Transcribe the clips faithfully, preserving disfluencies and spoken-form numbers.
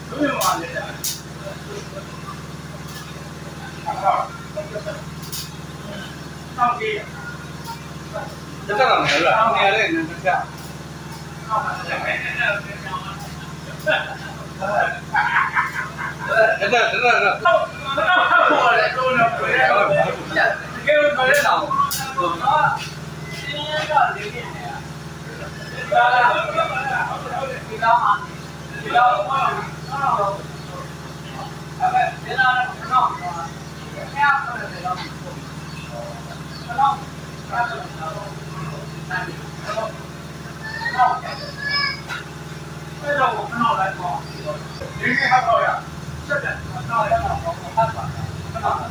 有没有啊？这个。啊。上机。这个没了，上面那能这样。真的真的是。那那我来说呢，回来了，给我回来了。啊，今天到零点的呀。啊，你到吗？你到我啊。哎，别拿那不弄是吧？这样子的这个。不弄，这样子的。那你不弄，不弄。为了我们老来说，零点还高呀。这个我闹要闹，我看法，看法。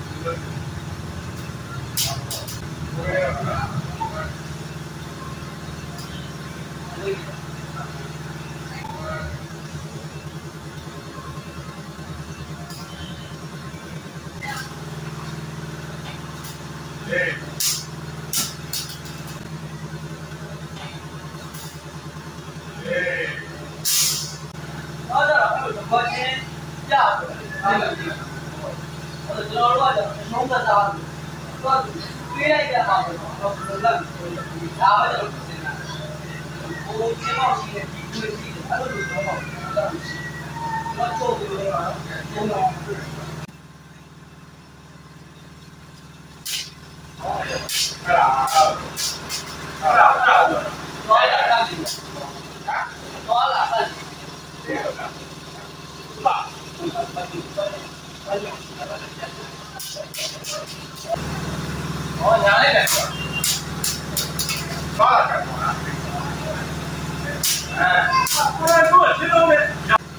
对。对。到这了，还有什么关系？价格，那个，我就知道罗家弄个啥子，说回来一点哈，我不是冷，然后就不行了。我肩膀心的，地腿心的，他都是说嘛，冷气，我做这个嘛，真的。哎呀，哎呀，多了三斤，啊，多了三斤，这个呢，是吧？哦，娘那边是，抓了干什么？哎，我来做这东西。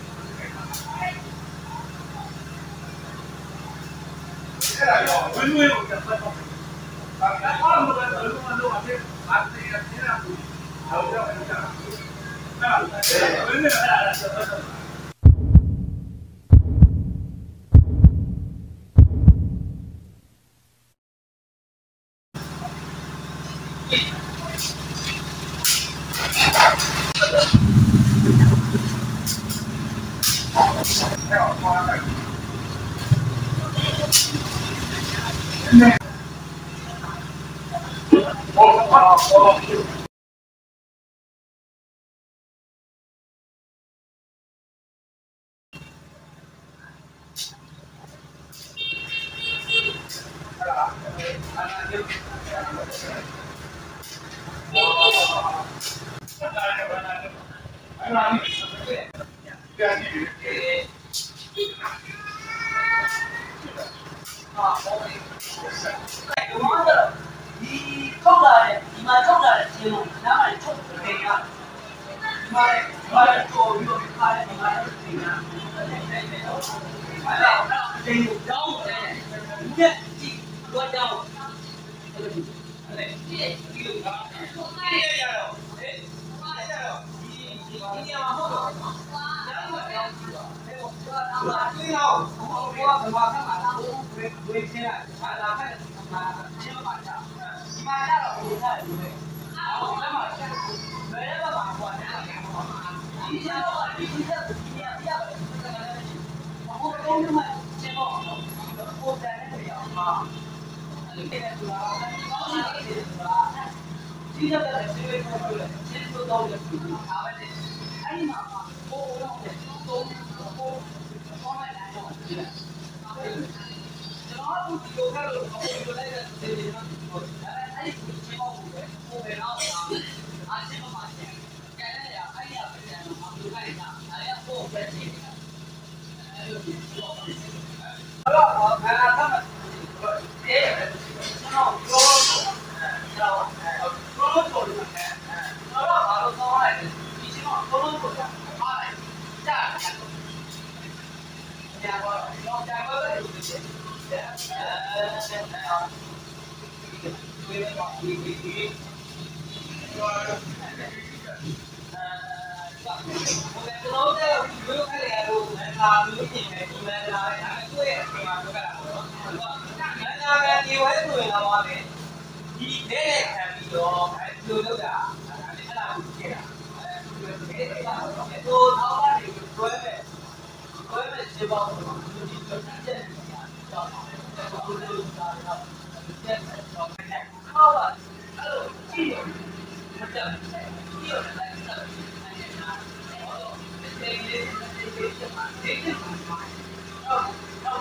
这个要温度有点不同。啊，我们这温度温度啊，这啊这个尽量注意，还有这个这样，啊，温度还来了。我我我。你冲来，你们冲来的节目，两个人冲是这样。你们你们做娱乐开，你们是这样。来了，这有招呼的，五点几多招？这个对，这个有招。这个要有，哎，这个要有，你你今天往后走，两个两个，哎我我对了，我我我干嘛？我我我也现在，俺俩看着他先把下。买下了不菜，对不对？啊，我买嘛，没那个嘛，我那个嘛，以前我一天一天一天这个东西，我公司嘛，先报，我在那个地方，现在主要高兴一点是吧？今天在这因为我们先说到这个他们的，哎呀妈，我我用的都我我买来的，对不对？然后我就开始我就那个这个地方。哎，你先报五位，五位然后啊，啊，先把钱，改了呀，哎呀，这样啊，就看一下，哎呀，我分析一下，哎，好了，我看看他们，哎，然后多少，知道吧？多少多少钱？好了，好了，多来的，你起码多少多少，他来，价钱，价格，然后价格的就是，呃，呃。对的话，你你你，呃，我在这老家有有开的路，那路进来，进来那那个对，对吧？对吧？那那个你会对了吗？对，你这个看比较还有有的，那你看那不接了，哎，这个这个多淘汰的就对的。 တော့ဒီလိုတက်တဲ့နေရာကြောက်တော့ကိုယ်ကိုယ်ကတော့တက်တော့နဲ့ဟောပါအဲ့လိုကြည့်ရမတက်ကြည့်ရတယ်အဲ့ဒါတော့ဒီလေးလေးလေးချက်ပါဒီချက်ပါတော့တော့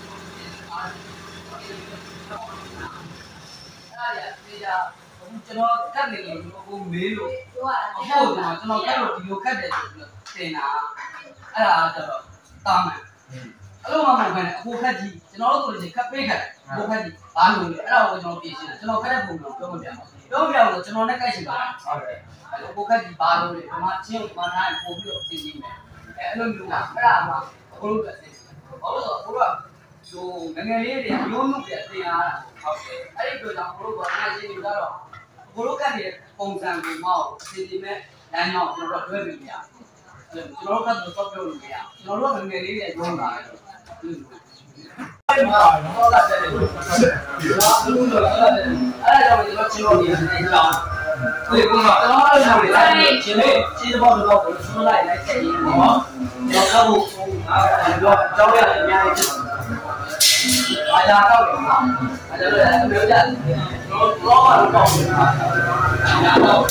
အားရပြရကျွန်တော်ကတ်နေလို့ဟိုမေးလို့ဟုတ်တယ်ကျွန်တော်ကတ်လို့ဒီလိုကတ်တယ်ဆိုပြီးတင်တာအဲ့ဒါတော့တာမှန်အဲ့လိုမှမဟုတ်ဘူးအခုခက်ကြီးကျွန်တော်တို့ဆိုရင်ခက်ပေးခက်ဟိုခက်ကြီးဘာလို့လဲအဲ့ဒါကိုကျွန်တော်ပြင်ရှင်းတယ်ကျွန်တော်ခက်တဲ့ပုံကိုပြောမပြဘူးပြောမပြဘူးကျွန်တော်နဲ့ကိုက်ရှင်ပါဟုတ်တယ်အဲ့လိုဟိုခက်ကြီးဘာလို့လဲဒီမှာချင်းကိုမနိုင်ပို့ပြီးတော့ပြင်ရှင်းမယ်အဲ့လိုမျိုးကအဲ့ဒါမှအခုလို့တက်တယ်ဘာလို့ဆိုတော့အခုကဟိုငငယ်လေးတွေရိုးနုပြတင်ရတာဟုတ်တယ်အဲ့ဒီတော့ကျွန်တော်တို့ကနိုင်ရှင်းနေကြတော့အခုလို့ကတ်နေတဲ့ပုံစံကိုမောက်အစီအစဉ်နဲ့လမ်းကြောင်းကျွန်တော်တို့တွဲပြီးပြကျွန်တော်တို့ကတော့ပြောလို့မရကျွန်တော်တို့ကငငယ်လေးတွေရုံးလာတယ်အဲ့မှာတော့လာတယ်လို့ပြောလို့တော့အဲ့ဒါကြောင့်ကျွန်တော်ချင်းလို့နေနေကြောင်းဒီကောင်ကတော့ကျွန်တော်တို့လည်းချင်းလေးချင်းတော့တော့ကိုဆုံးလိုက်လိုက်ချက်ရင်းပေါ့တော့တော့ဘူးတော့ကြောက်ရတယ်အများကြီးအားရတော့တယ်နော်အဲ့ဒါလည်းပြောကြတယ်တော့တော့တော့အားရတော့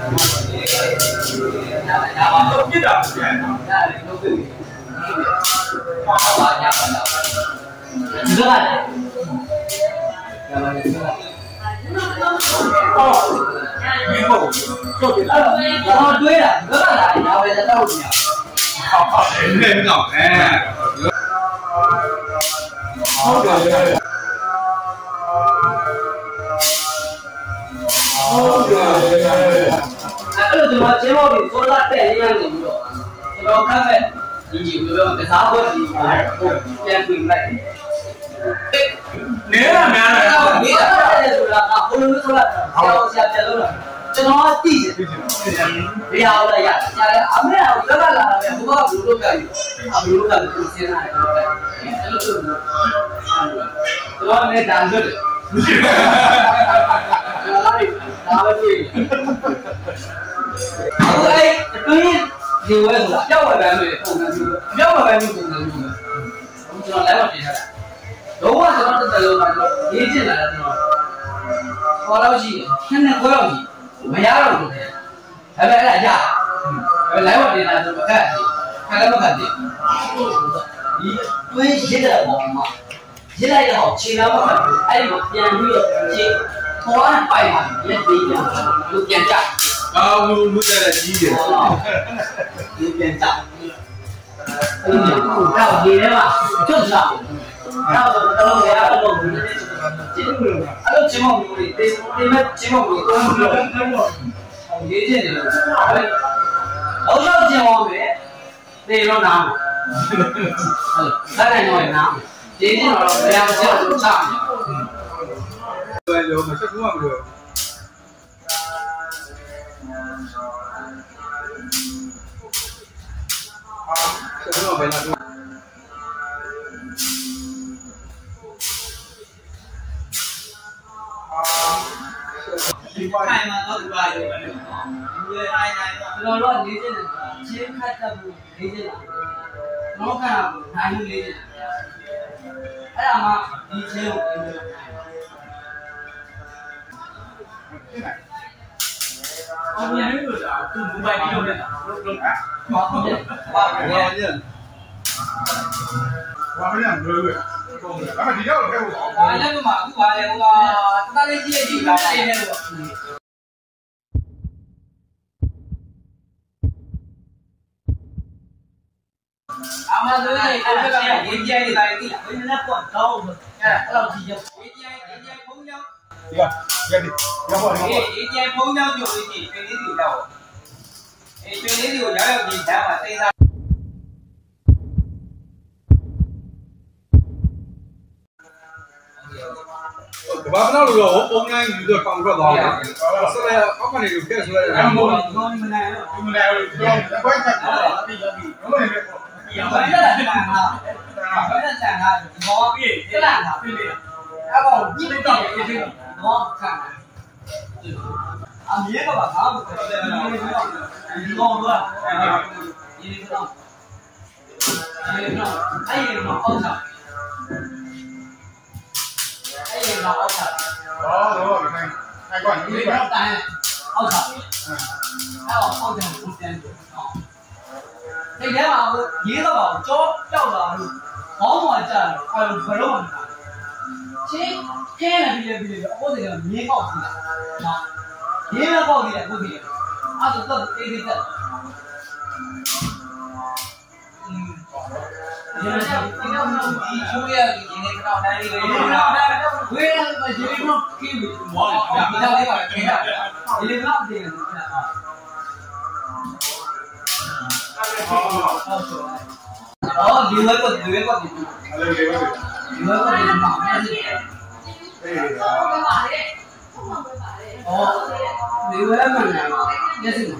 ဒါပါတော့ပြစ်တာပြန်ဒါလည်းလုပ်ပြီဘာပါရပါတော့ဒီကလည်းဒါလည်းဒီကအော်ဒီဘောတော့ဒီအဲ့တော့တွေးတာဒီကလည်းဒါပဲတော့နေရဟောဟောနေနေတော့အဲဟုတ်တယ်ဟုတ်တယ်အဲ့လိုဒီမှာကျေမောက်ပြီးစောလာတဲ့နေရာနေပြီးတော့ကျွန်တော်ခက်မဲ့ဒီကြီးပြောကစားဖို့ဒီပြန်ပြင်လိုက်နေရမှာလားနေရတယ်ဆိုတာကဘုလိုဆိုတာဆရာဆရာပြန်လို့လားကျွန်တော်ကသိတယ်ဘယ်အောင်လဲရဆရာလည်းအမေကဘယ်ကလာတာလဲဘုရားဘယ်လိုလုပ်ကြပြီအဘယ်လိုလုပ်ကြလဲစဉ်းစားတယ်အဲ့လိုဆိုတော့တော့လည်းတန်ကြတယ်မရှိဘူးဒါလည်းဒါပဲတွေ့အခုအဲ့တွင်းဒီဝဲဆိုတာပြောက်ဝဲပိုင်းလို့ပုံစံမျိုးပြောက်ဝဲပိုင်းမျိုးပုံစံမျိုးကျွန်တော်လည်းမတင်ရတာတော့ကကျွန်တော်တစ်လုံးကကျွန်တော်ရေးချင်လာတယ်ကျွန်တော်ခေါ်တော့ရှိတယ်နှစ်နှစ်ခွဲတော့ရှိမရတော့ဘူးဒါပေမဲ့အဲ့ဒါရအဲ့လိုင်းဝတင်လာဆိုတော့ခက်ခက်လည်းမခက်သေးဒီတွင်းရစ်တဲ့ပုံမှာရစ်လိုက်တော့ခြေလားမခက်ဘူးအဲ့ဒီမှာပြန်ပြီးတော့ခြေခေါ်ရပိုက်ပါလက်သေးပြန်လို့ပြန်ကြအာလူလူတဲ့ကြီးတယ်ဒီပြန်ကြအဲ့ဒီတော့ဒီထဲမှာကျွတ်စားတော့တော့ရအောင်လို့ဒီနေ့ကျင်းလို့အဲ့လိုကျင်းမလို့ဒီဒီမဲ့ကျင်းမလို့တော့လို့ရေးချင်တယ်လို့တော့တော့ကျင်းအောင်ပဲတေတော့နားအဲ့ဒါတော့နားရေးချင်တော့ဘယ်အောင်ကျင်းလို့ချမယ်ဘယ်လိုမချက်ဘူးမလို့အာဆက်တော့ဘယ်လာတော့ဒီပိုင်းမှာတော့ဒီပါရောပဲဒီတိုင်းတိုင်းတော့ကျွန်တော်တို့လေးကျင်တယ်ချင်းခတ်တတ်ဘူးလေးကျင်တာတော့ခါနိုင်မှုလေးကျင်အဲ့ဒါမှဒီချင်းကိုပြင်လို့အောင်ရင်းလို့လားသူမိုဘိုင်းပြီးတော့လည်းလုပ်လုပ်တာဘာဟုတ်လဲဘာလဲဘာလဲဘာလဲလို့လို့ပုံတယ်ဒါပေမဲ့ဒီတော့ခဲ့ဖို့ဘာလဲကမှအခုဘာလဲဟိုကတသားလေးကြည့်ရည်တော့နေတယ်လို့အမှန်ဆိုရင်ကိုယ်ကလည်းရေးကြိုင်နေတာသိလားဘယ်နဲ့ပေါ့တော့အဲ့အဲ့လိုကြည့်ရရေးကြိုင်ရေးကြိုင်ဖုန်းကြောင်းဒီကရက်ဒီရပါတော့ရေးရေးကြိုင်ဖုန်းကြောင်းကြိုလို့ရှိရင်ပြည်လေးစီတော့အေးပြည်လေးစီကိုရောက်ရောက်ပြီးဓာတ်မှာသိစားဘာမှမလုပ်လို့ပုံမှန်ယူတော့ပေါင်ထွက်သွားတယ်ဆက်လက်အောက်ကနေယူခဲ့ဆိုလိုက်တယ်မဟုတ်ဘူးမနိုင်ဘူးမနိုင်ဘူးတော့ဘယ်ချက်တော့ပြီးရောပြီးဟုတ်တယ်ဒီဘာလဲလားဟာဘာလဲဆန်ဟာဘောပြည့်ပြလာတာပြည့်တယ်အဲ့ကောင်ပြည့်တော့ပြည့်တယ်ဘောခံအမြဲကပါငါ့ကိုတယ်ဒီကောင်ကဒီကောင်ကဒီကောင်哎，那哎那奥场，哎那奥场。 哦，你看，太怪， 你你要单奥场， 嗯， 还有奥场不先做啊。那天嘛，我一个吧，叫叫到好么站，还有不容易。先先来别别别，我这个没搞定啊，没搞定不行，啊这个得得得。嗯，现在现在我们地球也已经那个到那一个月了，为了把这种给我，你到那个看看，你那个这个看啊。哦，另外一个另外一个地方，另外一个地方也是。哦，另外一个呢也是，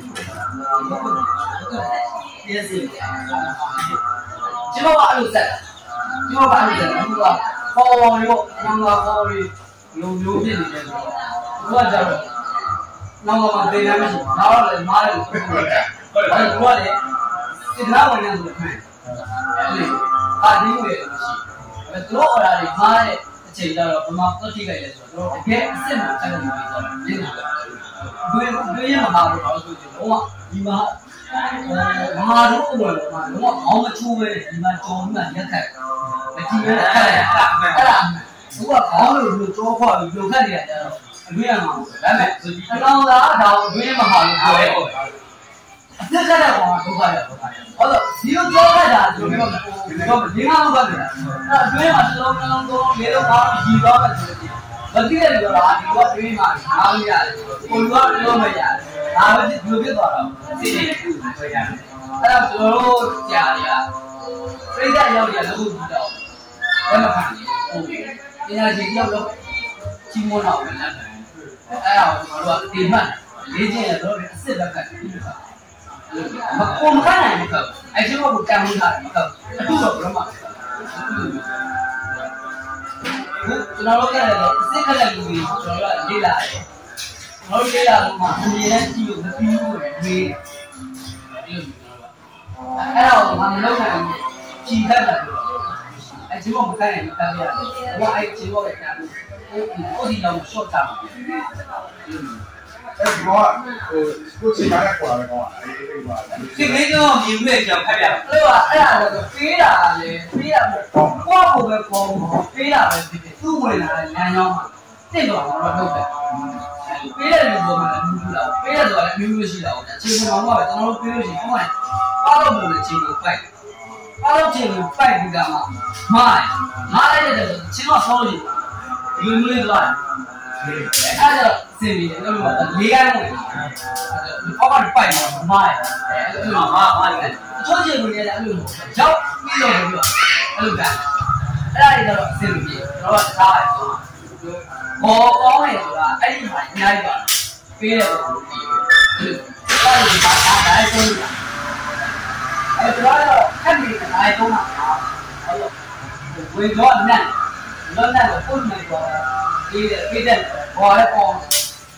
也是。今个话就在，今个话就在那个好友，那个好友有有品的那个，我叫做那个嘛对面的，然后来买的，还是多的，其他我俩都看，对，他因为东西，多后来的买的，这叫不嘛都提个来说，都给什么这个东西做，这个，对对呀嘛，我告诉你，我你们。马路过了嘛，我好么出门，你们找你们也开，今天开，开了，我好么就找好就看见的，对呀嘛，来没？然后那条对嘛好就对，这开的话都可以，我说你有找开的就没有，没有，另外不可以，那对嘛是老老多别的话提高了就是。我这个就拿你我对嘛，拿回家，我我我回家，拿回去就别多了，这些回家。哎，走路家里啊，回家要也都知道，怎么看的？哦，人家是要要寂寞了，人家。哎呀，我说对嘛，人家也都是四百块，我们看人家，哎，这个不干不干，都说了嘛。ကျွန်တော်တို့ကလည်းစစ်ခက်တဲ့လူတွေကျွန်တော်တို့ကလေ့လာတယ်။ကျွန်တော်တို့လေ့လာလို့မှအမြင်နဲ့ကြည့်လို့မပြီးဘူးလို့မေးတယ်။အဲ့ဒါကိုမလုပ်နိုင်ဘူး။ကြည်ခက်တယ်လို့။အဲ့ဒီမှာမကိုင်းရင်တန်းရတယ်။ဘာအဲ့ဒီဘောကတန်းလို့ဟိုဒီတော့ short term အဲ့ဒီတော့ဟိုကိုချိန်ပါရကွာပဲကောအဲ့ဒီကွာဒီမေးတော့မြင်မဲ့ကြောင်ဖတ်ပြ။အဲ့ဒါအဲ့ဒါတော့ပေးတာလေပေးတာပေါ့။ကိုယ့်ကိုယ်ပဲပေါ်ပေးတာပဲဖြစ်တယ်။သူ့ဝင်လာတဲ့လမ်းကြောင်းမှာတင့်တော်တော့လုပ်တယ်။ပေးတဲ့လူကမှလည်းဘူးလား။ပေးတဲ့လူကလည်းမျိုးမျိုးရှိတာပေါ့။အချိန်ကောင်ကပဲကျွန်တော်တို့ပေးလို့ရှိရင်ဟိုမှာအားလုံးပုံနဲ့ချိန်ကိုပိုက်။အားလုံးချိန်ကိုပိုက်ပြီးကမှမားမားလိုက်တဲ့ချိန်တော့ဆောင်းလို့ဒီလိုမျိုးသွားတယ်။အဲ့ဒါစင်ပြီးတော့လေးရိုင်းဝင်။အောက်ကပိုက်တော့မားတယ်။အဲ့လိုမားမားတယ်။ချိုးချိန်ကိုလည်းအဲ့လိုရောက်ပြီးတော့ပြီးတော့အဲ့လိုကအဲ့ဒါတွေတော့စင်ပြီးတော့ထားတယ်။ဘောကောင်းတယ်ဆိုတာအဲ့ဒီမှာအများကြီးပါပေးတယ်ပေါ့။အဲ့ဒါကိုဒါဒါတိုင်းဆုံးတာ။အဲ့တော့ခက်ပြီးတိုင်းဆုံးတာ။အဲ့တော့ဝေတော့နဲ့လောနဲ့ကိုပုံနေတော့ပေးတယ်ပေးတယ်ဘောလည်းပေါ့။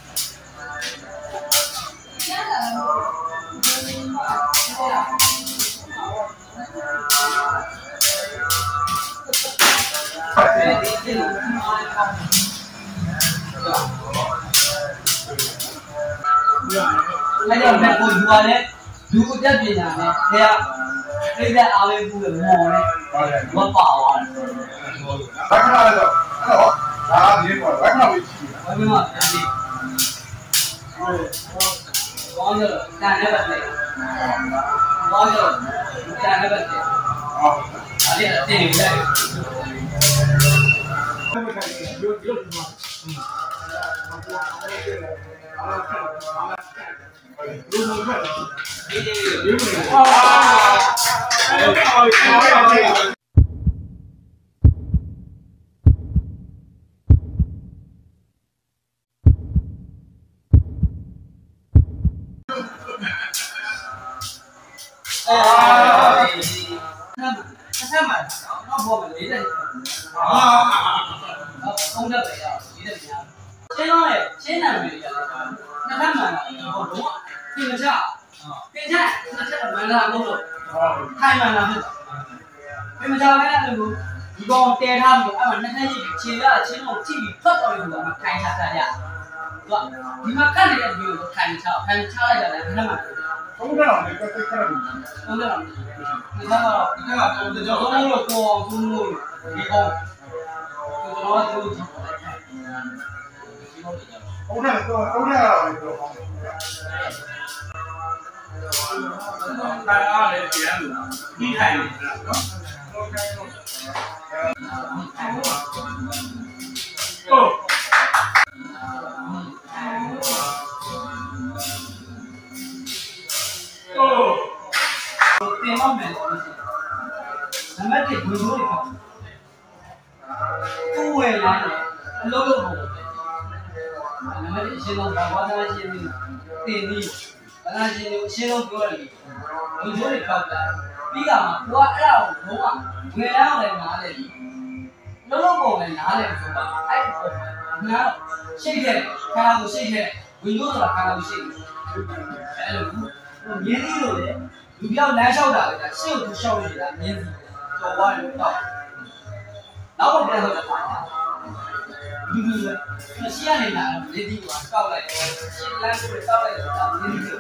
အဲ့တော့ဘယ်ကိုယူရလဲလူအတက်ပညာနဲ့တရားအိတ်သက်အားလေးဘူးလို့မော်နဲ့မပါသွားတယ်ဘက်ခဏလည်းတော့အဲ့တော့ဒါကဒီကွာဘက်ခဏလေးကြည့်ဘယ်မှာပြန်ကြည့်ဘောင်းရတန်လည်းပဲဘောင်းရတန်လည်းပဲဟုတ်အဲ့ဒါတင်နေတယ်ဘယ်မှာရုပ်ရုပ်မှာလူမပဲဒီဒီဒီအာအဲ့ဒါအော်အော်ဆက်မှာတော့ဘောမလေးတယ်အာအောင်တယ်ပဲဒီတယ်များရှင်းတော့လေရှင်းတယ်ပဲရတယ်နှစ်ခါမှန်တာဘောလုံးပြင်ချပြင်ချနှစ်ချက်မှန်လာလို့ထိုင်မှန်လာဖြစ်你们家没那个，一个带他们，俺们那天去去了，去弄 T V 拍到一个，俺们看一下大家，是吧？你们看那个没有？看差，看差了点，看他们。 都这样的，这这看着都这样的，你看到，你看到，这叫中路光，中路离光，就这样子。 都这样，都都这样的。大家来点子，你看一下。哦。哦。 电脑没东西，咱们这不有的搞，不为难的，老个不。咱们这些东西，我咱们些的电力，咱些的些东西里，不有的搞的，比较嘛，我哎呀，我啊，为了来拿的，老个来拿的是吧？哎，那谁去？看他不谁去？为有的了，看他不谁去？哎，我年底了的。你不要难受的，谁有不效率的？年底做完了到，老板别说的话，对不对？那西安人呢？年底完到来，西南这边到来的到年底。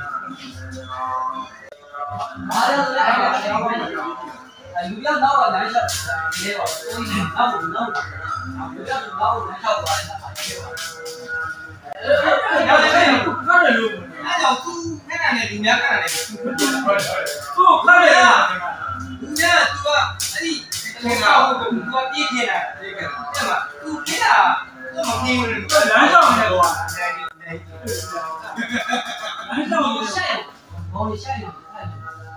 马上是哎呀，小伙子，哎，你不要闹个难受，别吧，所以闹不闹的，啊，不要闹个难受的，别吧。呃，要得这样，那这就，那叫猪。看那里面看那里，不看这个，人家说，哎，这个我我第一天呢，这个，对吧？不看啊，这么拼的，这燃烧那个啊，燃烧有晒，我的晒有晒，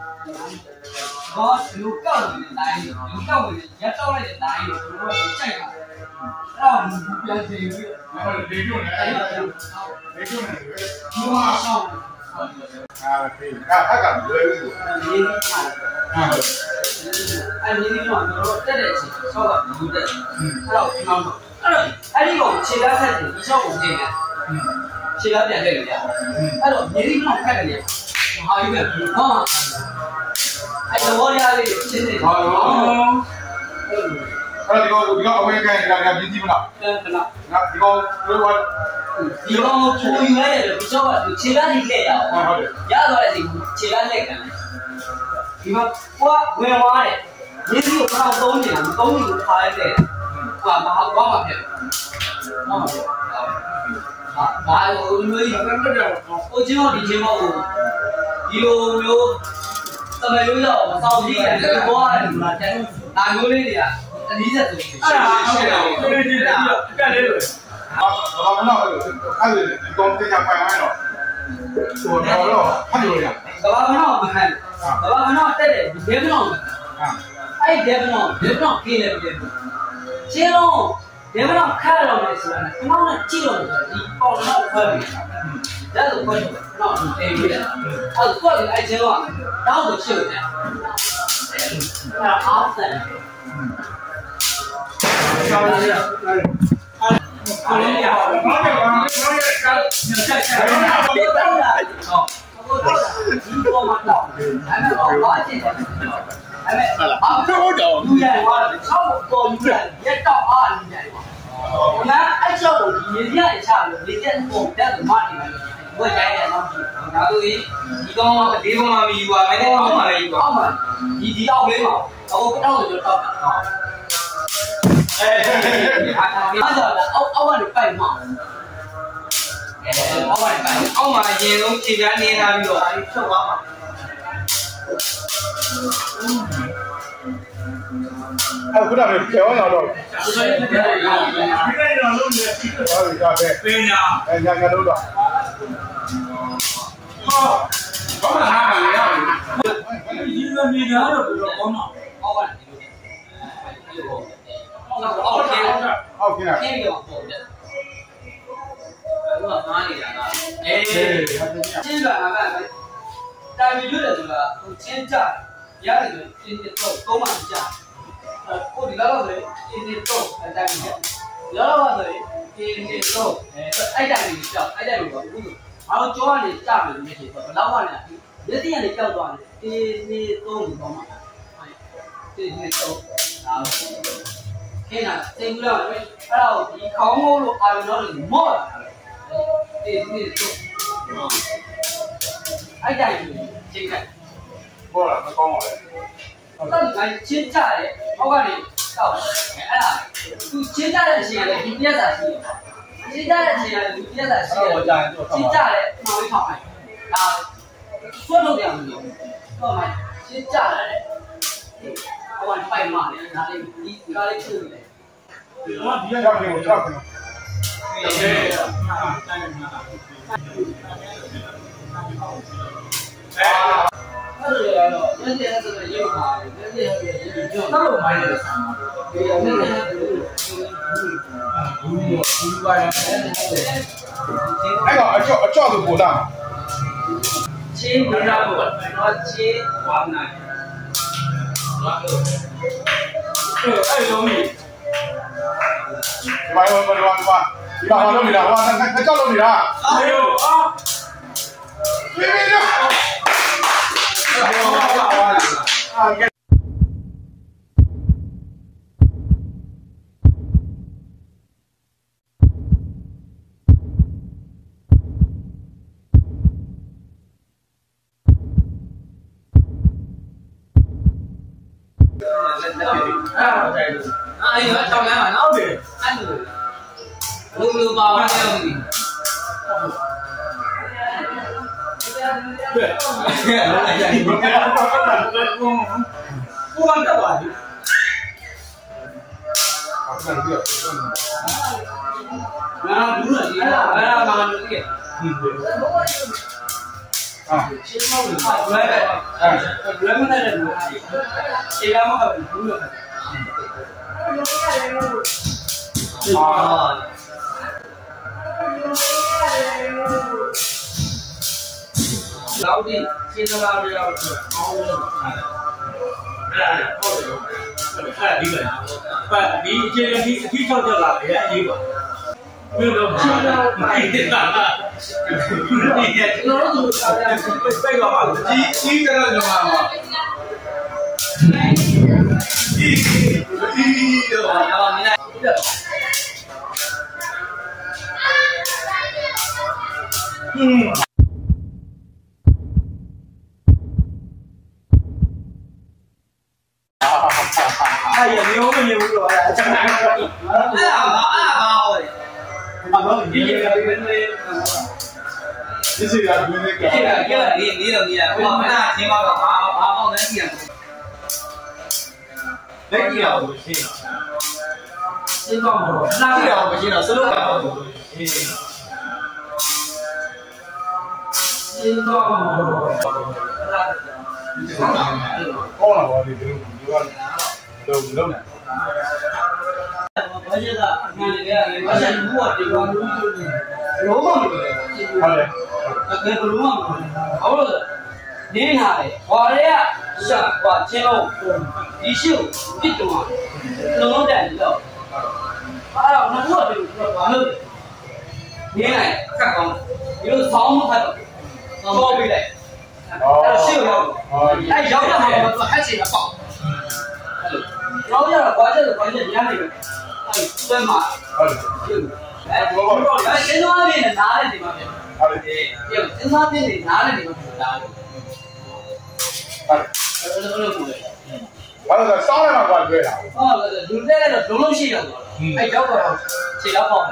我有高的来，有高的也招来的来，有我晒了，然后你不要这个，然后这种呢，这种呢，你往上。 啊，可以，看他敢不会用。 年龄大的，啊，按年龄上，比如说这类型稍微有的，嗯，按照平常说，按照按这种切片菜品，一小五千元，嗯，切片点这个点，嗯，按照年龄上看个点，好一个，啊，还有我家的现在， 好，啊，这个这个我也看，这个年纪不大， 嗯，不大， 那这个我。 ဒီကောင်ကိုယူရတယ်ဒီချောကခြေသားကြီးခဲ့ရအောင်ဟုတ်တယ်ရသွားတဲ့ဒီခြေသားနဲ့ကန်ဒီမှာကိုကဝင်သွားတယ်ရင်းစီကိုတော့သုံးနေတာမသုံးဘူးကိုထားရတယ်ဟာမဟာဘာမှဖြစ်ဘာမှဖြစ်ဟာဘာလို့မျိုးကြီးကိုချင်းတော့ဒီချင်းပေါ့ဒီလိုမျိုးတမရိုးရောက်မဆောင်ကြည့်တယ်ဒီဘောကဒီမှာတဲ့ဒါမျိုးလေးတွေကအနည်းဆက်ဆိုအဲ့ဒါဟုတ်တယ်ဟုတ်တယ်ပြတ်လေးလို့啊，老板那还是刚等下快完了，说到了很多人。 老板那没看，老板那带的别不弄啊，哎别不弄，别不弄给了别不，这种别不弄看了没事呢，那那这种你包那快点，这都快点，那是对的，他是过来爱情啊，然后就修的，那好噻，嗯，小的是。好嘞呀！我刚才刚才刚才你再再，别动了，哦，我到了，你给我马到，还没到，我进去，还没，啊，这我走，路线我差不多路线，别到啊，路线我们按照我一天一下，一天我这是马里面，我家里东西，那都是，你讲地方嘛没有啊，没得澳门没有澳门，你地澳门嘛，我不到就到啊。哎，俺叫的澳澳门的白马，哎，澳门的白马，澳门金融这边年那边还有小马嘛。 哎，不知道没开玩笑的。 是说你这个啊， 你看这种东西，我有啥呗？对呀。哎，人家都知道。好，老板哪个样？你这每天都不要光嘛？ 澳门。那我澳天， 澳天， 天地往后的，我哪里来的？哎，基本上办，但是有的这个从前价，也那个今天走多嘛价，呃，我的那个是今天走还在里面，那个是今天走，哎，还在里面叫，还在里面五十，然后昨晚的价格没写错，老板呢，那天的叫多少？今天走五多嘛？ 这那都啊，天哪，这不了，哎呀，你考我了，哎呦，那里没了，这那都，哎呀，这个， 冇啦，佢講我咧。 那你看现在，我讲你，到，哎呀，你现在的现在，你别再提，现在的现在，你别再提，现在的哪里好买？啊，说到这样子，我买现在的，我讲你白马的，哪里你哪里去的？ 我比較有票，有票。對。啊。 那是来了，人家这个有嘛，人家这个有，那我买的啥？对呀，人家这个有，有有有外人， 那個叫叫做古蛋。 切不然不，我切华南。 對，二十米。你把你把你把你把，你把六米了，哇，那那叫六米了。哎呦啊！别别别！啊！ 哎呦，跳两万老的，俺都六六八万两的。 对，不管干嘛的。 啊，不是，你看，俺俩妈的这个。嗯，对。 啊。 其实我们看出来的，哎，人们在这里，这两个不用。啊。老弟，现在老弟要是好了， 哎，好了，哎，一个，哎，你这个你你瞧这个也一个，没有那么买的啦，你老子这个嘛， 一一个人就完了。一一的， 然后你来。 嗯。 哎呀，你我们也不说呀，真难说。 哎呀，哎呀，我的， 啊，你这个跟那， 你是个跟那个。 这个这个你你你，我们那起码个八八包能点。 没地方不行了， 新放不了， 哪地方不行了？十六个不行。 新放不了。 高了我这这这个都五六年。 我觉得，看这个，我现如果这个罗梦的， 好嘞。 那个罗梦的，好了，你看的，花的呀，像花金龙，一宿一种啊，能在的。哎呀，那我这个完了，你看干光，有草木它高回来。还是有要，哎，要的嘛，我还是要包。老家的关键是关键，你看那个，哎，对嘛？哎，哎，正常点的哪的地方？对，有正常点的哪的地方是哪的？ 哎， 这这这不对。 完了，商量嘛，关对了。 啊，这这就在那个中东西上头，哎，要不要谁要包？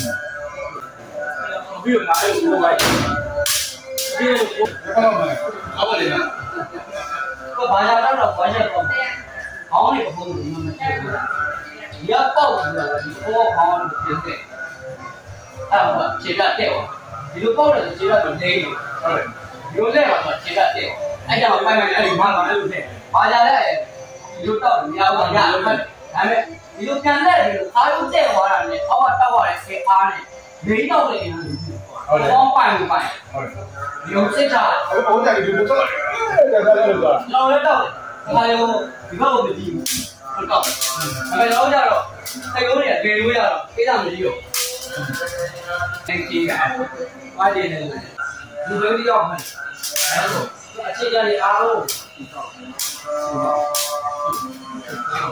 没有哪有多买。 你看到没？ 好不灵啊！ 我大家找着关键了，好那个风你们你要报出来了，你我好那个对不对？哎，我这个对我，你就报了这个就对了，有这个我这个对我，哎呀，我看看哎，马上就对，大家来，你就到你要往下看，哎没，你就现在就是他有这个玩意儿呢，他把到我来给他呢，没到这个。光办不办？有这个， 我我家里就不做了，这这这个。 老的到的，还有你看我的地，很高，还有老家了，还有的给留下了，非常的有。很精彩，关键的是，你这里要看，还有，这家的阿罗，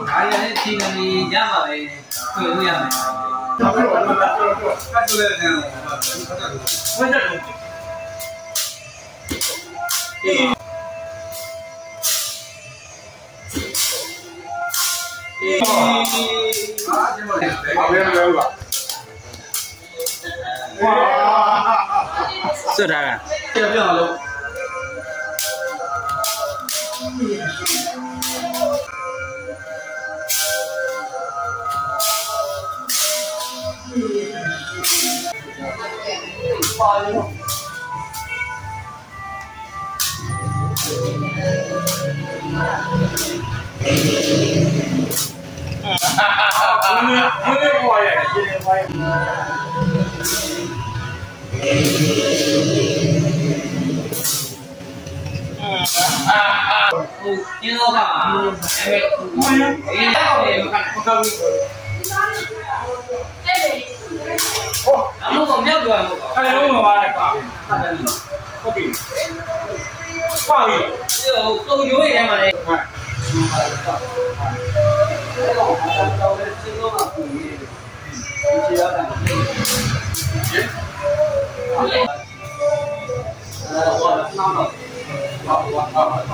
ဒါရတဲ့ဒီနေ့ရမှာပဲတွေ့လို့ရမယ်ပြောပြောပြောပြောပြောကတ်ဆိုတဲ့နေရာဝတ်တယ်အေးအေးအားကျမလေးအမေလည်းလို့ပါဝါစွတ်ထားတာပြောပြောလို့ ပါလို့ဘယ်လိုဘယ်လိုပေါ်ရလဲဒီလိုပေါ်ဟိုညတော့ကမှာအဲဟိုအေးတော့လေမကန်မကန်ဘူးဟောအမှုကမြောက်သွားမှာအဲ့လိုမပါနဲ့ပါဟုတ်ပြီပါပြီဟိုကုံရိုးရထဲမှာလေဟုတ်အဲ့တော့တော့လေစီတော့မှာပူနေတယ်ဒီချရတာအဲ့တော့ဟောနောက်တော့ဟောဟောဟောဟောအဲ့တော့နောက်တော့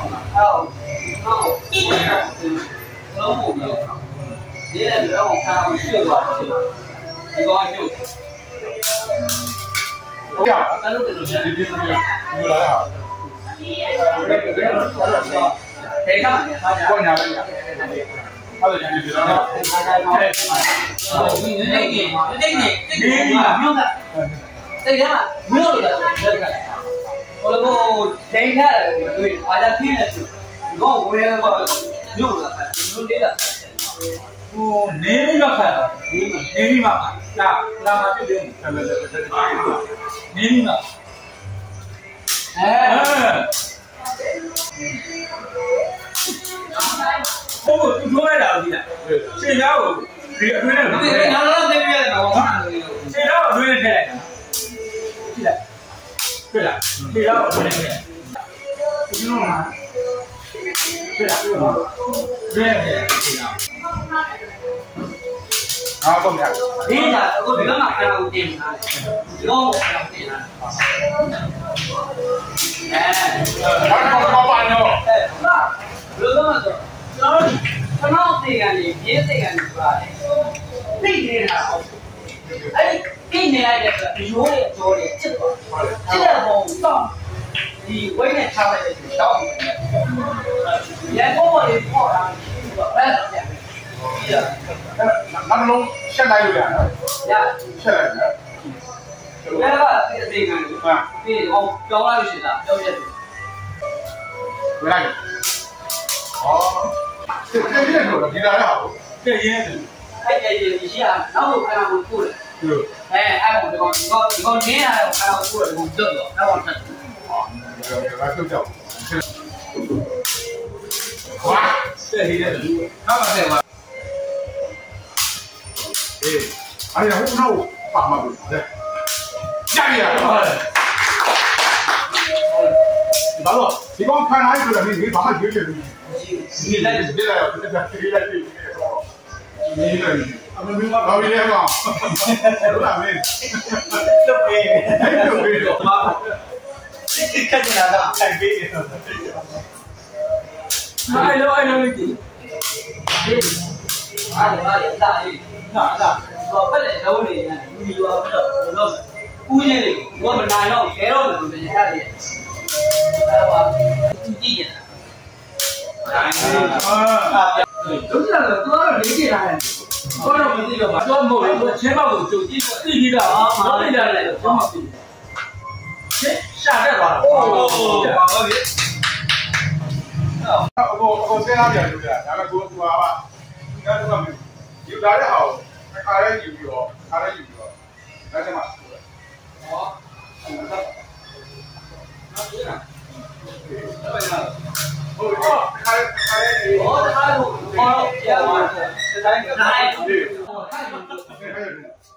တော့ဘုံရောဒီလည်းတော့ခါအောင်ရွှေ့သွားတယ်ဒီကောင်ညို့ဟောရအဲ့လိုတလို့ရတယ်ဒီဒီဒီလာရဒေတာမှာထားကြဘောညာလေးရအဲ့ဒါဒီဒီလာရဒီနေ့ကနေ့နေ့နေ့မြို့ကတိတ်ရမြို့လို့လားဟိုလိုဒိန်ထားတယ်အားကြပြင်းတယ်တော့ဝယ်တော့မြို့လားမြို့လေးလားဟိုနေပြီးတော့ခါနေပြီးမှလာလာမှပြည့်တယ်နေပြီးမှအဲဘို့သူထိုးလိုက်တာကိုကြည့်လိုက်ရှင်းသားကိုဒီအတွင်းနဲ့ဒီနေ့ငါတို့သိပြရတယ်ဘာမှမလုပ်ဘူးရှင်းသားကိုအတွင်းနဲ့ထည့်လိုက်တာကြည့်လိုက်တွေ့လားရှင်းသားကိုအတွင်းနဲ့ထည့်ဒီလိုလားတွေ့လားတွေ့လားတွေ့တယ်ရှင်းသားဟာတော့မြတ်ဒီကအခုဒီမှာခါတော့တင်ထားတယ်ဒီတော့ခါတော့တင်ထားအဲဘာတော့ဘာပါနော်အဲဟာဘယ်လိုလဲဆိုတော့ခဏတေကနေမြေးတေကနေဆိုတာလေသိနေတာဟုတ်အဲ့ဒီနေလိုက်တဲ့အတွက်ရိုးရဲ့အကျော်တွေချစ်သွားချစ်တဲ့ပုံတော့ဒီဝိတ်နဲ့ချလိုက်တဲ့သူတော့ရဲဘောလေးပေါ်လာပြီးတော့အဲ့ဒါပြန်ပြီးတော့ငါလုံးရှက်လိုက်လို့ရနော်ရရှက်လိုက်နော်ဘယ်ကဒီအသေးကနေဟာပြီးတော့ပြောင်းလိုက်ရှိတာပြောရက်တယ်ဝယ်လိုက်ဟောဒီကိစ္စတော့ဒီလာရအောင်တဲ့ရဲတယ်အဲ့ဒီရရှိရနောက်ကိုခဏကိုပို့တယ်ဒီအဲအဲ့ကိုဒီကောင်ဒီကောင်ဒီကောင်နင်းရတယ်ခဏကိုပို့တယ်ကိုတွတ်တော့အဲ့ကောင်တက်ဟာဒီကတော့ဝါတဲ့ဟိတဲ့နောက်ပါဆက်ပါအေးအဲ့ဒါဟိုနောက်ပါမှာဘူးတဲ့ကြရရဟုတ်တယ်ဘာလို့ဒီကောင်ခံလိုက်ဆိုတော့ဒီဘာမှရွေးချယ်ဘူးဒီလိုက်ဒီလိုက်တော့ဒီလိုက်ဒီလိုက်ဒီလိုက်အမေမဘာလို့လဲကောင်ဟုတ်လားမင်းတုတ်ပေးဟုတ်ပြီတော့မှာခက်နေတာတော့ထိုင်ပေးတယ်အဲ့လိုအဲ့လိုလေးကြည့်အားရအားရတာလေးဟာလာတော့ဖက်တဲ့လုံးနေရတယ်ဒီလိုတော့တော့ဦးရင်းလေးဘောမနိုင်တော့ခဲတော့လို့ပြန်ရတယ်အဲ့ပါကြည့်ရတာဟာတို့ကြတော့တော့လေးကြည့်လာတယ်ဘောတော့မသိတော့ပါတော့မဟုတ်ဘူးချင်းမောက်ကိုကြုံကြည့်သိပြီးတော့တော့လိုက်ရတယ်ချင်းမောက်ကြည့်ချင်းရှာတက်သွားတာโอ้ပါပါပြီအကိုအကိုစဉ်းစားကြလို့ကြာဒါပေမဲ့ကိုကပါဒါတော့ကယူလာတဲ့ဟာကိုခါရဲယူပြီးတော့ခါရဲယူပြီးတော့ဒါကျမှဟောဟုတ်ကဲ့နောက်ကြည့်လားအဲ့ဒါဟုတ်တော့ခါရဲခါရဲယူဟောတခါတော့ဟောကြားမှာစတိုင်းကနိုင်ဟောခိုင်းလို့ခါရဲယူအဲ့လိုမျိုးအဲ့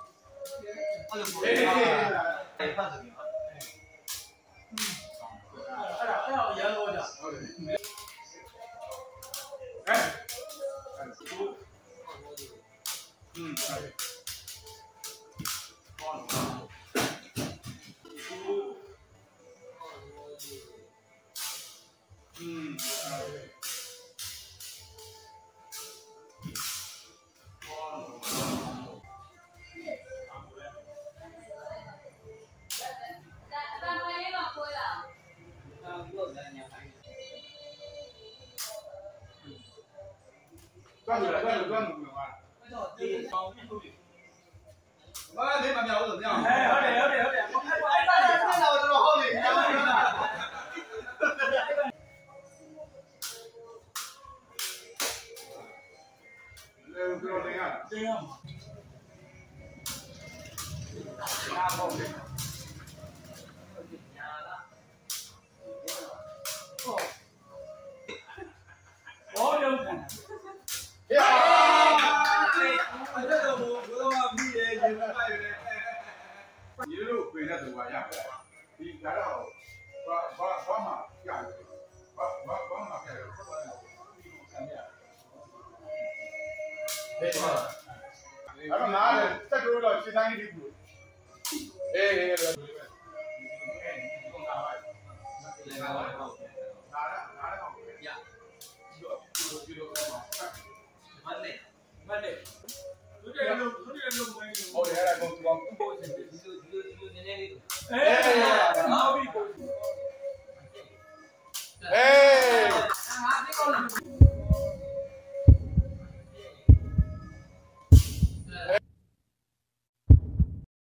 ဖတ်တယ်အဲ့ဒါအဲ့ဒါရန်လို့ကြဟုတ်တယ်အဲ嗯，对。嗯，对。转转转转转啊！ 哎，没买票，我怎么样？ 哎，好点好点好点， 哎，大家看到我这么好的， 呃，不要这样， 这样嘛。 拿好的。 哦，我有看。 呀！ 哎，这个我我他妈逼的，你他妈有点。 一路回来走完呀，你来了，把把把马压，把把把马压，对吧？然后拿着，再给我老其他一点补。哎哎哎！拿来拿来好。呀，一个一个一个慢点，慢点。都这样都都这样都不会。 我原来公司光。哎。